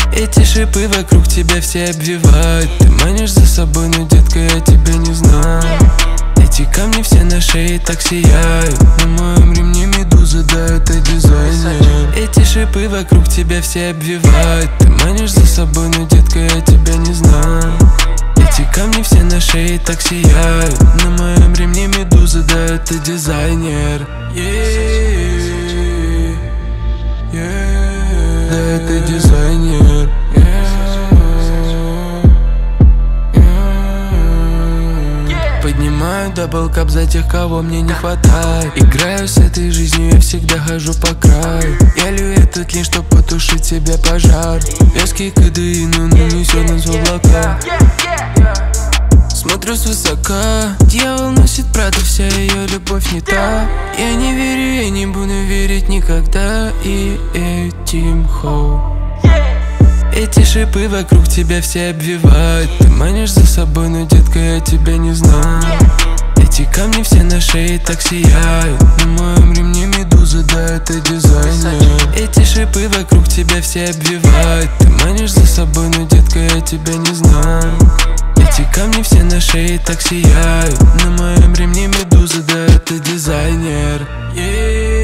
Эти шипы вокруг тебя все обвивают. Ты манишь за собой, но, детка, я тебя не знаю. Эти камни все на шее так сияют. На моем ремне медуза, да, это дизайнер. Эти шипы вокруг тебя все обвивают. Ты манишь за собой, но, детка, я тебя не знаю. Эти камни все на шее так сияют. На моем ремне медуза, да, это дизайнер. Да, это дизайнер. Поднимаю даблкап за тех, кого мне не хватает. Играю с этой жизнью, я всегда хожу по краю. Я лью этот лишь, чтоб потушить себе пожар. Вязкий кадеин, он унесет нас в облака. Смотрю свысока, дьявол носит Прада, вся ее любовь не та. Я не верю, я не буду верить никогда и этим хоу. Эти шипы вокруг тебя все обвивают. Ты манишь за собой, но, детка, я тебя не знаю. Эти камни все на шее так сияют. На моем ремне медуза, да, это дизайнер. Эти шипы вокруг тебя все обвивают. Ты манишь за собой, но, детка, я тебя не знаю. Эти камни все на шее так сияют. На моем ремне медуза, да, это дизайнер.